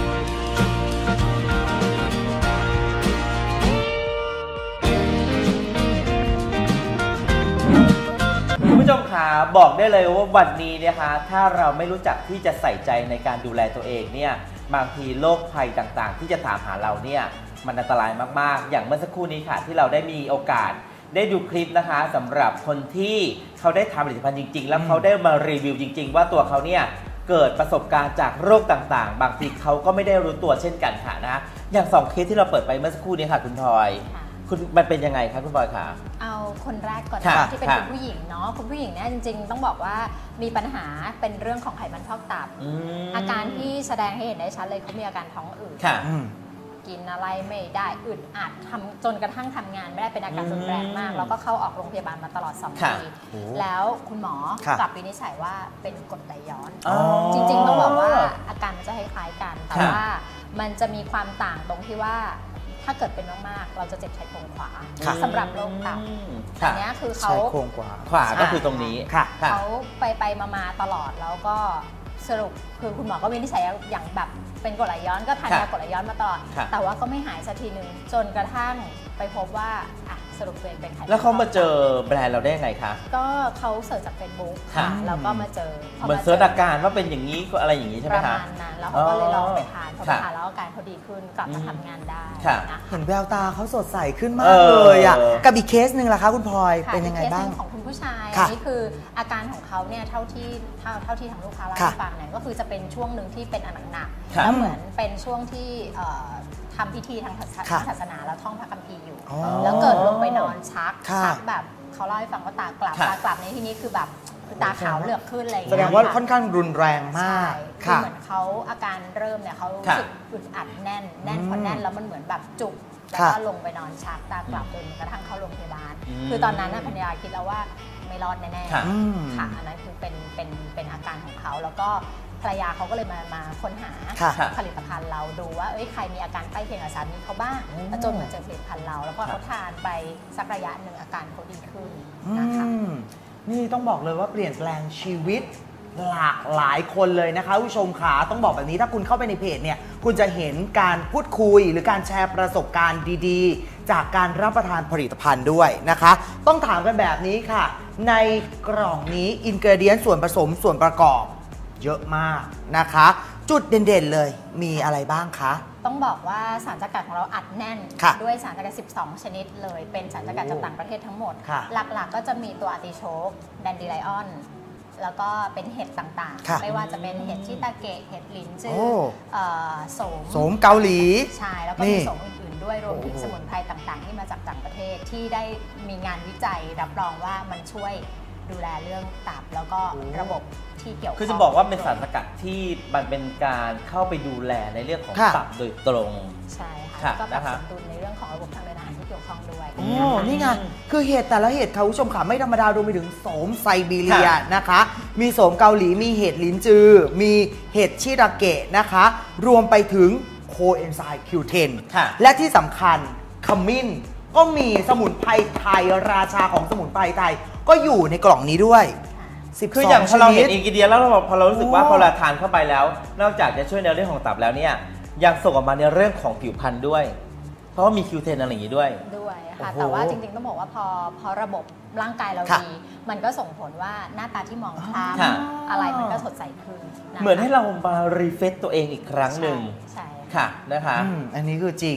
คุณผู้ชมขาบอกได้เลยว่าวันนี้นะคะถ้าเราไม่รู้จักที่จะใส่ใจในการดูแลตัวเองเนี่ยบางทีโรคภัยต่างๆที่จะถามหาเราเนี่ยมันอันตรายมากๆอย่างเมื่อสักครู่นี้ค่ะที่เราได้มีโอกาสได้ดูคลิปนะคะสำหรับคนที่เขาได้ทำผลิตภัณฑ์จริงๆแล้วเขาได้มารีวิวจริงๆว่าตัวเขาเนี่ยเกิดประสบการณ์จากโรคต่างๆบางทีเขาก็ไม่ได้รู้ตัวเช่นกันค่ะนะอย่าง2 เคสที่เราเปิดไปเมื่อสักครู่นี้ค่ะคุณพลอยคุณมันเป็นยังไงคะคุณพลอยคะเอาคนแรกก่อนค่ะที่เป็นคุณผู้หญิงเนาะคุณผู้หญิงเนี่ยจริงๆต้องบอกว่ามีปัญหาเป็นเรื่องของไขมันพอกตับอาการที่แสดงให้เห็นได้ชัดเลยเขามีอาการท้องอืดกินอะไรไม่ได้อึดอัดทำจนกระทั่งทำงานไม่ได้เป็นอาการรุนแรงมากแล้วก็เข้าออกโรงพยาบาลมาตลอด2 ปีแล้วคุณหมอกลับวินิจฉัยว่าเป็นกรดไหลย้อนจริงๆต้องบอกว่าอาการมันจะคล้ายๆกันแต่ว่ามันจะมีความต่างตรงที่ว่าถ้าเกิดเป็นมากๆเราจะเจ็บชายโครงขวาสำหรับโรคตับอันนี้คือเขาชายโครงขวาก็คือตรงนี้เขาไปมาตลอดแล้วก็สรุปคือคุณหมอก็วินิจฉัยอย่างแบบเป็นกรดไหลย้อนก็ทานยากรดไหลย้อนมาตลอดแต่ว่าก็ไม่หายสักทีหนึ่งจนกระทั่งไปพบว่าสรุปเป็นไขมันแล้วเขามาเจอแบรนด์เราได้ยังไงคะก็เขาเสิร์ชจาก Facebook ค่ะแล้วก็มาเจอเหมือนเสิร์ชอาการว่าเป็นอย่างนี้อะไรอย่างนี้ใช่ไหมคะประมาณนั้นแล้วเขาก็เลยลองไปทานพอไปทานแล้วอาการเขาดีขึ้นกลับมาทำงานได้เห็นแววตาเขาสดใสขึ้นมากเลยอ่ะกับอีกเคสหนึ่งล่ะคะคุณพลอยเป็นยังไงบ้างของคุณผู้ชายอันนี้คืออาการของเขาเนี่ยเท่าที่ทางลูกค้าเล่าให้ฟังเนี่ยก็คือจะเป็นช่วงหนึ่งที่เป็นหนักแล้วเหมือนเป็นช่วงที่ทำพิธีทางศาสนาแล้วท่องพระคัมภีร์อยู่แล้วเกิดลงไปนอนชักแบบเขาเล่าให้ฟังว่าตากลับในที่นี้คือแบบตาขาวเหลือกขึ้นอะไรอย่างเงี้ยแสดงว่าค่อนข้างรุนแรงมากคือเหมือนเขาอาการเริ่มเนี่ยเขารู้สึกอึดอัดแน่นพอแน่นแล้วมันเหมือนแบบจุกแล้วก็ลงไปนอนชักตากลับจนกระทั่งเข้าโรงพยาบาลคือตอนนั้นภรรยาคิดแล้วว่าไม่รอดแน่ๆค่ะอันนั้นคือเป็นอาการของเขาแล้วก็ภรรยาเขาก็เลยมาค้นหาผลิตภัณฑ์เราดูว่าใครมีอาการใกล้เคียงกับสามีเขาบ้างแล้วจนมาเจอผลิตภัณฑ์เราแล้วพอเขาทานไปสักระยะหนึ่งอาการเขาดีขึ้นนะคะนี่ต้องบอกเลยว่าเปลี่ยนแปลงชีวิตหลากหลายคนเลยนะคะผู้ชมขาต้องบอกแบบนี้ถ้าคุณเข้าไปในเพจเนี่ยคุณจะเห็นการพูดคุยหรือการแชร์ประสบการณ์ดีๆจากการรับประทานผลิตภัณฑ์ด้วยนะคะต้องถามกันแบบนี้ค่ะในกล่องนี้อินกรีเดียนส่วนผสมส่วนประกอบเยอะมากนะคะจุดเด่นๆเลยมีอะไรบ้างคะต้องบอกว่าสารสกัดของเราอัดแน่นด้วยสารสกัด12 ชนิดเลยเป็นสารสกัดจากต่างประเทศทั้งหมดหลักๆก็จะมีตัวอาร์ติโชกแดนดิไลออนแล้วก็เป็นเห็ดต่างๆไม่ว่าจะเป็นเห็ดชิตาเกะเห็ดหลินจือโสมเกาหลีใช่แล้วก็มีโสมอื่นๆด้วยรวมถึงสมุนไพรต่างๆที่มาจากต่างประเทศที่ได้มีงานวิจัยรับรองว่ามันช่วยดูแลเรื่องตับแล้วก็ระบบที่เกี่ยวข้องคือจะบอกว่าเป็นสารสกัดที่มันเป็นการเข้าไปดูแลในเรื่องของตับโดยตรงใช่ค่ะก็ปรับสมดุลในเรื่องของระบบทางเดินอาหารที่เกี่ยวข้องด้วยนี่ไงคือเห็ดแต่ละเห็ดค่ะคุณผู้ชมค่ะไม่ธรรมดารวมไปถึงโสมไซบีเรียนะคะมีโสมเกาหลีมีเห็ดลิ้นจือมีเห็ดชิราเกะนะคะรวมไปถึงโคเอนไซม์ Q10 และที่สำคัญขมิ้นก็มีสมุนไพรไทยราชาของสมุนไพรไทยก็อยู่ในกล่องนี้ด้วยคืออย่างพอเราเห็นอินกิเดียแล้วพอเรารู้สึกว่าพอเราทานเข้าไปแล้วนอกจากจะช่วยในเรื่องของตับแล้วเนี่ยยังส่งออกมาในเรื่องของผิวพรรณด้วยเพราะว่ามี Q10 อะไรอย่างนี้ด้วยค่ะแต่ว่าจริงๆต้องบอกว่าพอระบบร่างกายเราดีมันก็ส่งผลว่าหน้าตาที่มองคล้ำอะไรมันก็สดใสขึ้นเหมือนให้เรามารีเฟซตัวเองอีกครั้งหนึ่งใช่ค่ะนะคะอันนี้คือจริง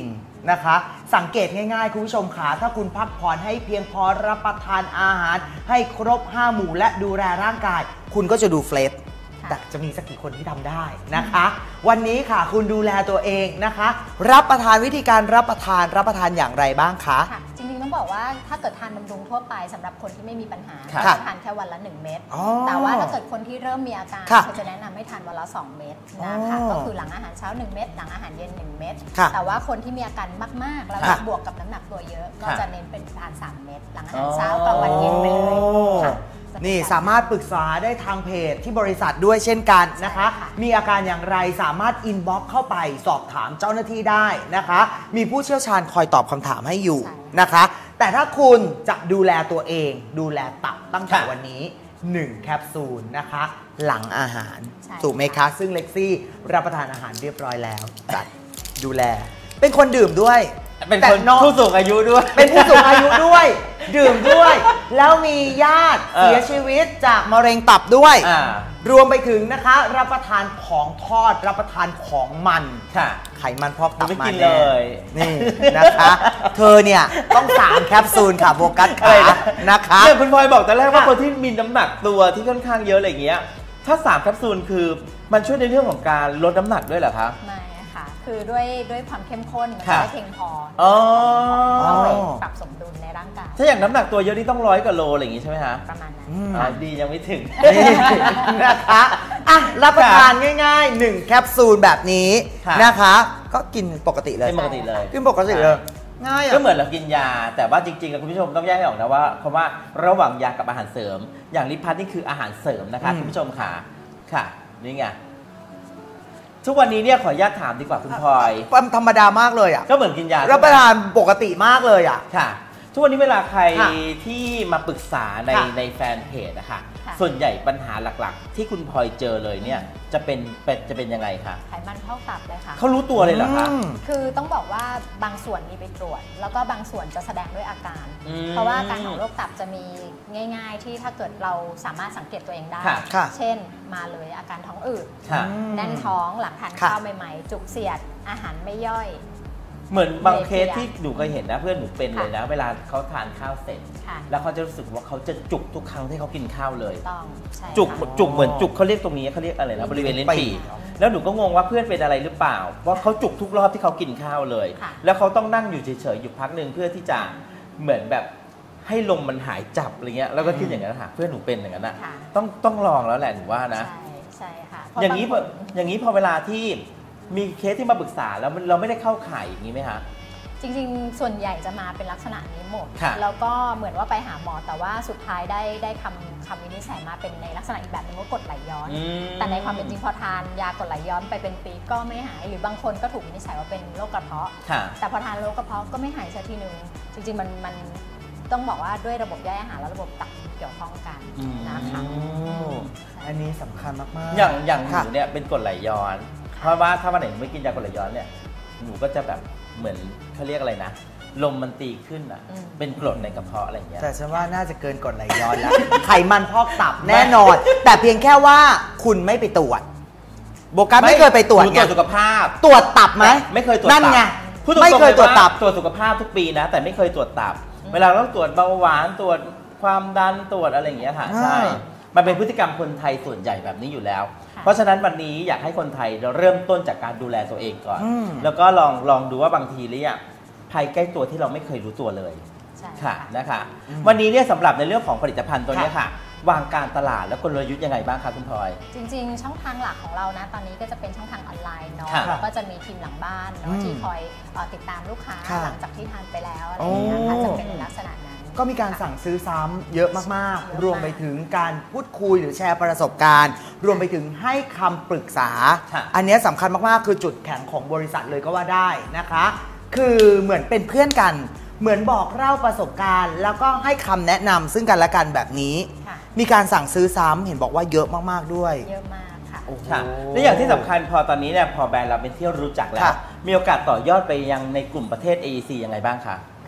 นะคะ สังเกตง่ายๆคุณผู้ชมค่ะถ้าคุณพักผ่อนให้เพียงพอรับประทานอาหารให้ครบ5 หมู่และดูแลร่างกาย คุณก็จะดูเฟรชแต่จะมีสักกี่คนที่ทำได้นะคะ วันนี้ค่ะคุณดูแลตัวเองนะคะ รับประทานวิธีการรับประทานอย่างไรบ้างคะจริงๆต้องบอกว่าถ้าเกิดทานบำรุงทั่วไปสำหรับคนที่ไม่มีปัญหาจะทานแค่วันละ1 เม็ดแต่ว่าถ้าเกิดคนที่เริ่มมีอาการก็จะแนะนำให้ทานวันละ2 เม็ดนะคะก็คือหลังอาหารเช้า1 เม็ดหลังอาหารเย็น1 เม็ดแต่ว่าคนที่มีอาการมากๆแล้วบวกกับน้ำหนักตัวเยอะก็จะเน้นเป็นทาน3 เม็ดหลังอาหารเช้ากลางวันเย็นไปเลยนี่สามารถปรึกษาได้ทางเพจที่บริษัทด้วยเช่นกันนะคะมีอาการอย่างไรสามารถอินบ็อกซ์เข้าไปสอบถามเจ้าหน้าที่ได้นะคะมีผู้เชี่ยวชาญคอยตอบคำถามให้อยู่นะคะแต่ถ้าคุณจะดูแลตัวเองดูแลตับตั้งแต่วันนี้1 แคปซูลนะคะหลังอาหารถูกไหมคะซึ่งเล็กซี่รับประทานอาหารเรียบร้อยแล้วจัดดูแลเป็นคนดื่มด้วยเป็นคนผู้สูงอายุด้วยเป็นผู้สูงอายุด้วยดื่มด้วยแล้วมีญาติเสียชีวิตจากมะเร็งตับด้วยรวมไปถึงนะคะรับประทานของทอดรับประทานของมันไขมันพอกตับมาแน่นี่นะคะเธอเนี่ยต้อง3 แคปซูลค่ะโฟกัสขานะคะเนี่ยคุณพลอยบอกแต่แรกว่าคนที่มีน้ำหนักตัวที่ค่อนข้างเยอะอะไรอย่างเงี้ยถ้า3 แคปซูลคือมันช่วยในเรื่องของการลดน้ำหนักด้วยเหรอคะคือด้วยความเข้มข้นมันจะได้เพียงพอต้องไปปรับสมดุลในร่างกายถ้าอย่างน้ำหนักตัวเยอะนี่ต้อง100 กว่าโลอะไรอย่างงี้ใช่ไหมคะประมาณนั้นดียังไม่ถึงนะคะรับประทานง่ายๆ1 แคปซูลแบบนี้นะคะก็กินปกติเลยกินปกติเลยง่ายก็เหมือนเรากินยาแต่ว่าจริงๆคุณผู้ชมต้องแยกให้ออกนะว่าคำว่าระหว่างยากับอาหารเสริมอย่างลิพัทนี่คืออาหารเสริมนะคะคุณผู้ชมค่ะนี่ไงทุกวันนี้เนี่ยขออนุญาตถามดีกว่าคุณพลอยธรรมดามากเลยอ่ะก็เหมือนกินยารับประทานปกติมากเลยอ่ะค่ะทุกวันนี้เวลาใครที่มาปรึกษาในแฟนเพจนะคะส่วนใหญ่ปัญหาหลักๆที่คุณพลอยเจอเลยเนี่ยจะเป็นยังไงคะไขมันพอกตับเลยค่ะเขารู้ตัวเลยเหรอคะคือต้องบอกว่าบางส่วนมีไปตรวจแล้วก็บางส่วนจะแสดงด้วยอาการเพราะว่าอาการของโรคตับจะมีง่ายๆที่ถ้าเกิดเราสามารถสังเกตตัวเองได้เช่นมาเลยอาการท้องอืดแน่นท้องหลังทานข้าวใหม่ๆจุกเสียดอาหารไม่ย่อยเหมือนบางเคสที่หนูเคยเห็นนะเพื่อนหนูเป็นเลยนะเวลาเขาทานข้าวเสร็จแล้วเขาจะรู้สึกว่าเขาจะจุกทุกครั้งที่เขากินข้าวเลยจุกเหมือนจุกเขาเรียกตรงนี้เขาเรียกอะไรนะบริเวณลิ้นปี่แล้วหนูก็งงว่าเพื่อนเป็นอะไรหรือเปล่าว่าเขาจุกทุกรอบที่เขากินข้าวเลยแล้วเขาต้องนั่งอยู่เฉยๆอยู่พักหนึ่งเพื่อที่จะเหมือนแบบให้ลมมันหายจับอะไรเงี้ยแล้วก็คิดอย่างนั้นค่ะเพื่อนหนูเป็นอย่างนั้นนะต้องลองแล้วแหละหนูว่านะใช่ค่ะอย่างนี้พอเวลาที่มีเคสที่มาปรึกษาแล้วเราไม่ได้เข้าข่ายอย่างนี้ไหมคะจริงๆส่วนใหญ่จะมาเป็นลักษณะนี้หมดแล้วก็เหมือนว่าไปหาหมอแต่ว่าสุดท้ายได้คำวินิจฉัยมาเป็นในลักษณะอีกแบบนึงว่ากรดไหลย้อนแต่ในความเป็นจริงพอทานยากรดไหลย้อนไปเป็นปีก็ไม่หายหรือบางคนก็ถูกวินิจฉัยว่าเป็นโรคกระเพาะแต่พอทานโรคกระเพาะก็ไม่หายสักทีนึงจริงๆมันต้องบอกว่าด้วยระบบย่อยอาหารและระบบตับเกี่ยวข้องกันนะคะอันนี้สำคัญมากๆอย่างหนูเนี่ยเป็นกรดไหลย้อนเพราะว่าถ้าวันไหนไม่กินยากรดไหลย้อนเนี่ยหนูก็จะแบบเหมือนเขาเรียกอะไรนะลมมันตีขึ้นอ่ะเป็นกรดในกระเพาะอะไรอย่างเงี้ยแต่ฉันว่าน่าจะเกินกรดไหลย้อนแล้วไขมันพอกตับแน่นอนแต่เพียงแค่ว่าคุณไม่ไปตรวจโบกัสไม่เคยไปตรวจไงตรวจสุขภาพตรวจตับไหมไม่เคยตรวจตับนั่นไงไม่เคยตรวจตับตรวจสุขภาพทุกปีนะแต่ไม่เคยตรวจตับเวลาเราตรวจเบาหวานตรวจความดันตรวจอะไรอย่างเงี้ยค่ะใช่มันเป็นพฤติกรรมคนไทยส่วนใหญ่แบบนี้อยู่แล้วเพราะฉะนั้นวันนี้อยากให้คนไทยเราเริ่มต้นจากการดูแลตัวเองก่อนแล้วก็ลองดูว่าบางทีเนี่ยภัยใกล้ตัวที่เราไม่เคยรู้ตัวเลยค่ะนะคะวันนี้เนี่ยสำหรับในเรื่องของผลิตภัณฑ์ตัวนี้ค่ะวางการตลาดและกลยุทธ์ยังไงบ้างคะคุณพลอยจริงๆช่องทางหลักของเรานะตอนนี้ก็จะเป็นช่องทางออนไลน์เนาะแล้วก็จะมีทีมหลังบ้านเนาะที่คอยติดตามลูกค้าหลังจากที่ทานไปแล้วอะไรอย่างเงี้ยค่ะจะเป็นลักษณะนั้นก็มีการสั่งซื้อซ้ำเยอะมากๆรวมไปถึงการพูดคุยหรือแชร์ประสบการณ์รวมไปถึงให้คำปรึกษาอันนี้สำคัญมากๆคือจุดแข็งของบริษัทเลยก็ว่าได้นะคะคือเหมือนเป็นเพื่อนกันเหมือนบอกเล่าประสบการณ์แล้วก็ให้คำแนะนำซึ่งกันและกันแบบนี้มีการสั่งซื้อซ้ำเห็นบอกว่าเยอะมากๆด้วยเยอะมากค่ะและอย่างที่สำคัญพอตอนนี้เนี่ยพอแบรนด์เราเป็นที่รู้จักแล้วมีโอกาสต่อยอดไปยังในกลุ่มประเทศ AEC ยังไงบ้างคะค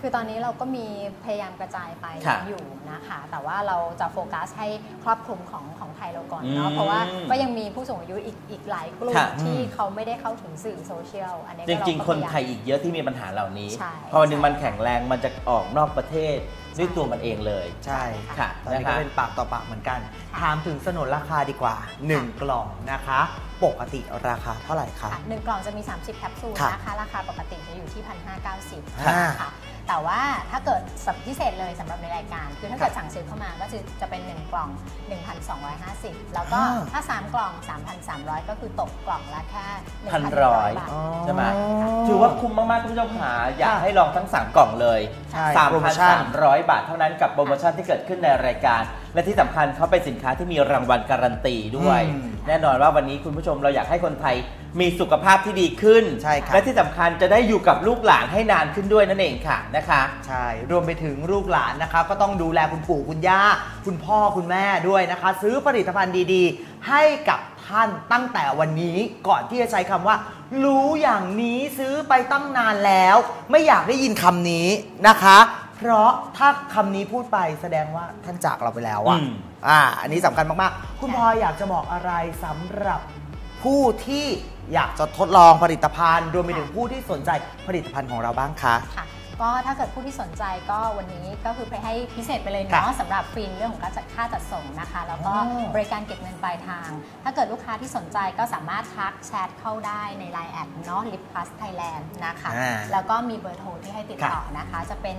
คือตอนนี้เราก็มีพยายามกระจายไปค่ะอยู่นะคะแต่ว่าเราจะโฟกัสให้ครอบคลุมของไทยเราก่อนเนาะเพราะว่าก็ยังมีผู้สูงอายุอีกหลายกลุ่มค่ะที่เขาไม่ได้เข้าถึงสื่อโซเชียลอันนี้จก็เาริงก็ๆ คนพยายามไทยอีกเยอะที่มีปัญหาเหล่านี้ใช่พอวันหนึงมันแข็งแรงมันจะออกนอกประเทศด้วยตัวมันเองเลยใช่ค่ะตอนนี้นะคะก็เป็นปากต่อปากเหมือนกัน ถามถึงสนนราคาดีกว่า 1 กล่องนะคะ ปกติราคาเท่าไหร่คะค่ะ1 กล่องจะมี 30 แคปซูลค่ะนะคะราคาปกติจะอยู่ที่ 1,590 ค่ะค่ะแต่ว่าถ้าเกิดสับพิเศษเลยสำหรับในรายการ คือถ้าเกิดสั่งซื้อเข้ามาก็จะเป็น 1 กล่อง 1,250 แล้วก็ถ้า 3 กล่อง 3,300 ก็คือตกกล่องละแค่ 1,100 บาทใช่ไหมถือว่าคุ้มมากๆคุณผู้ชมหาอยากให้ลองทั้ง 3 กล่องเลยใช่โปรโมชั่น 3,300 บาทเท่านั้นกับโปรโมชั่นที่เกิดขึ้นในรายการ และที่สำคัญเขาเป็นสินค้าที่มีรางวัลการันตีด้วย แน่นอนว่าวันนี้คุณผู้ชมเราอยากให้คนไทยมีสุขภาพที่ดีขึ้นใช่ครับและที่สำคัญจะได้อยู่กับลูกหลานให้นานขึ้นด้วยนั่นเองค่ะนะคะใช่ รวมไปถึงลูกหลานนะคะ ก็ต้องดูแลคุณปู่คุณย่าคุณพ่อคุณแม่ด้วยนะคะ ซื้อผลิตภัณฑ์ดีๆ ให้กับท่านตั้งแต่วันนี้ก่อนที่จะใช้คำว่า รู้อย่างนี้ซื้อไปตั้งนานแล้ว ไม่อยากได้ยินคำนี้นะคะ เพราะถ้าคำนี้พูดไปแสดงว่าท่านจากเราไปแล้วอะอันนี้สำคัญมากๆคุณพลอยอยากจะบอกอะไรสำหรับผู้ที่อยากจะทดลองผลิตภัณฑ์รวมไปถึงผู้ที่สนใจผลิตภัณฑ์ของเราบ้างคะค่ะก็ถ้าเกิดผู้ที่สนใจก็วันนี้ก็คือไปให้พิเศษไปเลยค่ะเนาะสำหรับฟรีเรื่องของการจัดค่าจัดส่งนะคะแล้วก็อ๋อบริการเก็บเงินปลายทาง ถ้าเกิดลูกค้าที่สนใจก็สามารถทักแชทเข้าได้ใน Line แอดเนาะ Lip Plus Thailand นะคะแล้วก็มีเบอร์โทรที่ให้ติดต่อนะคะจะเป็น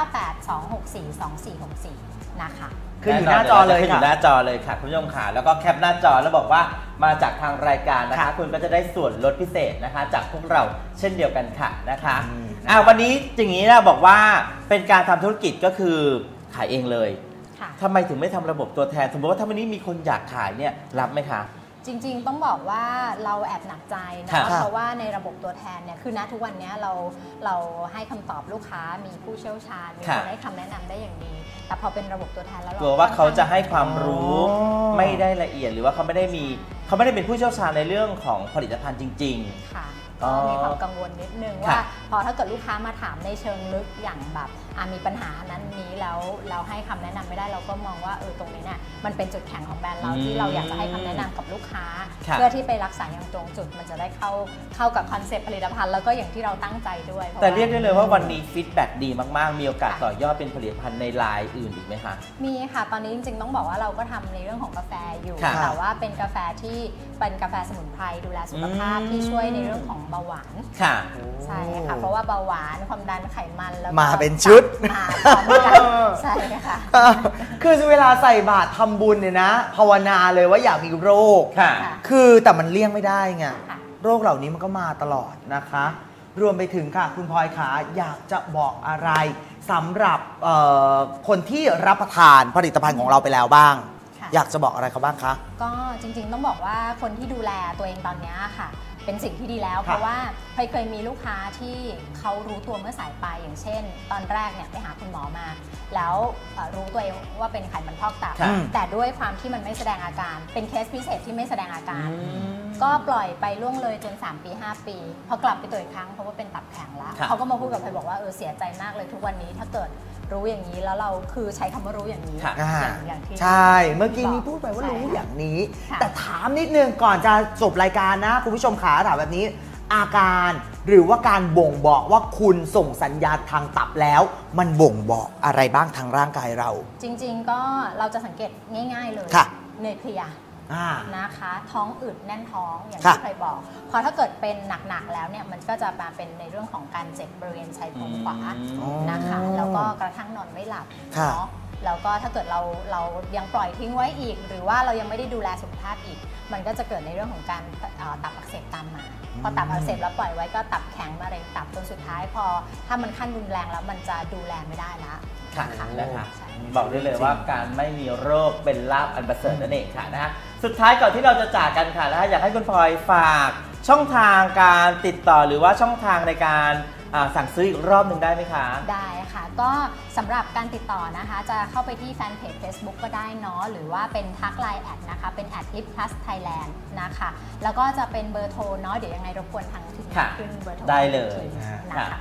0982642464 นะคะคืออยู่หน้าจอเลยขึ้นอค่ะยู่หน้าจอเลยค่ะคุณผู้ชมค่ะแล้วก็แคปหน้าจอแล้วบอกว่ามาจากทางรายการนะคะค่ะคุณก็จะได้ส่วนลดพิเศษนะคะ จากพวกเราเช่นเดียวกันค่ะนะคะอืมวันนี้อย่างนี้นะบอกว่าเป็นการทำธุรกิจก็คือขายเองเลยค่ะทำไมถึงไม่ทำระบบตัวแทนสมมติว่าถ้าวันนี้มีคนอยากขายเนี่ยรับไหมคะจริงๆต้องบอกว่าเราแอบหนักใจนะค่ะเพราะว่าในระบบตัวแทนเนี่ยคือณทุกวันนี้เราให้คำตอบลูกค้ามีผู้เชี่ยวชาญมีคนให้คำแนะนำได้อย่างดีแต่พอเป็นระบบตัวแทนแล้วกลัวว่าเขาจะให้ความรู้อ๋อไม่ได้ละเอียดหรือว่าเขาไม่ได้เป็นผู้เชี่ยวชาญในเรื่องของผลิตภัณฑ์จริงค่ะอ๋ก็อมีความกังวลนิดนึงค่ะว่าพอถ้าเกิดลูกค้ามาถามในเชิงลึกอย่างแบบมีปัญหานั้นนี้แล้วเราให้คำแนะนำไม่ได้เราก็มองว่าตรงนี้เนี่ยมันเป็นจุดแข็งของแบรนด์เราที่เราอยากจะให้คำแนะนำกับลูกค้าค่ะเพื่อที่ไปรักษาอย่างตรงจุดมันจะได้เข้ากับคอนเซ็ปต์ผลิตภัณฑ์แล้วก็อย่างที่เราตั้งใจด้วยพาะแต่เรียกได้เลยว่าวันนี้ฟีดแบ็กดีมากๆ มีโอกาสต่อยอดเป็นผลิตภัณฑ์ในไลน์อื่นอีกไหมคะมีค่ะตอนนี้จริงๆต้องบอกว่าเราก็ทำในเรื่องของกาแฟอยู่ค่ะแต่ว่าเป็นกาแฟที่เป็นกาแฟสมุนไพรดูแลสุขภาพที่ช่วยในเรื่องของเบาหวานค่ะใช่ค่ะเพราะว่าเบาหวานความดันไขมันแล้วก็มาเป็นชุดมาพร้อมกันใช่ค่ะคือเวลาใส่บาตรทำบุญเนี่ยนะภาวนาเลยว่าอยากมีโรคค่ะคือแต่มันเลี่ยงไม่ได้ไงค่ะโรคเหล่านี้มันก็มาตลอดนะคะ รวมไปถึงค่ะ คุณพลอยขาอยากจะบอกอะไรสำหรับคนที่รับประทานผลิตภัณฑ์ของเราไปแล้วบ้างค่ะอยากจะบอกอะไรเขาบ้างคะก็จริงๆต้องบอกว่าคนที่ดูแลตัวเองตอนนี้ค่ะ เป็นสิ่งที่ดีแล้ว เพราะว่าเคยมีลูกค้าที่เขารู้ตัวเมื่อสายไปอย่างเช่น ตอนแรกเนี่ยไปหาคุณหมอมา แล้วรู้ตัวเองว่าเป็นไขมันพอกตับค่ะแต่ด้วยความที่มันไม่แสดงอาการเป็นเคสพิเศษที่ไม่แสดงอาการ ก็ปล่อยไปล่วงเลยจน3 ปี 5 ปีพอกลับไปตรวจอีกครั้งเพราะว่าเป็นตับแข็งแล้วค่ะเขาก็มาพูดกับพลอยบอกว่าเสียใจมากเลยทุกวันนี้ถ้าเกิดรู้อย่างนี้แล้วเราคือใช้คำว่ารู้อย่างนี้ค่ะอย่างที่ใช่ เมื่อกี้นี้พูดไปว่ารู้อย่างนี้ค่ะแต่ถามนิดนึงก่อนจะจบรายการนะคุณผู้ชมขาถามแบบนี้ อาการหรือว่าการบ่งบอกว่าคุณส่งสัญญาณทางตับแล้ว มันบ่งบอกอะไรบ้างทางร่างกายเราจริงๆก็เราจะสังเกตง่ายๆเลยค่ะเหนื่อยเพลียอ่านะคะท้องอืดแน่นท้องอย่างค่ะที่เคยบอกพอถ้าเกิดเป็นหนักๆแล้วเนี่ยมันก็จะมาเป็นในเรื่องของการเจ็บบริเวณชายโครงขวานะคะแล้วก็กระทั่งนอนไม่หลับค่ะเนาะแล้วก็ถ้าเกิดเรายังปล่อยทิ้งไว้อีก หรือว่าเรายังไม่ได้ดูแลสุขภาพอีก มันก็จะเกิดในเรื่องของการตับอักเสบตามมาพอตับอักเสบแล้วปล่อยไว้ก็ตับแข็งมะเร็งตับจนสุดท้ายพอถ้ามันขั้นรุนแรงแล้วมันจะดูแลไม่ได้ละค่ะนะคะใช่บอกได้เลยว่าการไม่มีโรคเป็นลาภอันประเสริฐนั่นเองค่ะนะคะสุดท้ายก่อนที่เราจะจากกันค่ะนะคะอยากให้คุณพลอยฝากช่องทางการติดต่อหรือว่าช่องทางในการสั่งซื้ออีกรอบหนึ่งได้ไหมคะได้ค่ะก็สำหรับการติดต่อนะคะจะเข้าไปที่แฟนเพจ Facebook ก็ได้เนาะหรือว่าเป็นทักไลน์แอดนะคะเป็นแอด Lip Plus Thailand นะคะแล้วก็จะเป็นเบอร์โทรเนาะเดี๋ยวยังไงรบกวนทางทีมค่ะขึ้นเบอร์โทรได้เลยนะค่ะคะ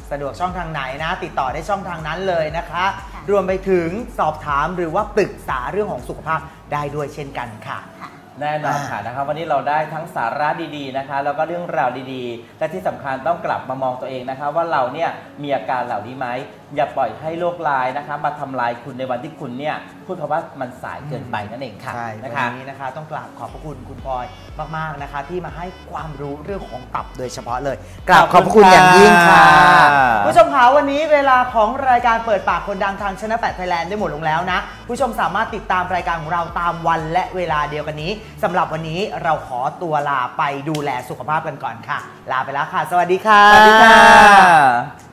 สะดวกช่องทางไหนนะติดต่อได้ช่องทางนั้นเลยนะคะ รวมไปถึงสอบถามหรือว่าปรึกษาเรื่องของสุขภาพได้ด้วยเช่นกันค่ะแน่นอนค่ะนะครับวันนี้เราได้ทั้งสาระดีๆนะคะแล้วก็เรื่องราวดีๆและที่สำคัญต้องกลับมามองตัวเองนะคะว่าเราเนี่ยมีอาการเหล่านี้ไหมอย่าปล่อยให้โรคร้ายนะคะมาทำลายคุณในวันที่คุณเนี่ยพูดคำว่ามันสายเกินไปนั่นเองค่ะใช่นะคะวันนี้นะคะต้องกราบขอบพระคุณคุณพลอยมากๆนะคะที่มาให้ความรู้เรื่องของตับโดยเฉพาะเลยกราบขอบพระคุณอย่างยิ่งค่ะผู้ชมคะวันนี้เวลาของรายการเปิดปากคนดังทางชนะ8 Thailand ได้หมดลงแล้วนะผู้ชมสามารถติดตามรายการของเราตามวันและเวลาเดียวกันนี้สำหรับวันนี้เราขอตัวลาไปดูแลสุขภาพกันก่อนค่ะลาไปแล้วค่ะสวัสดีค่ะสวัสดีค่ะ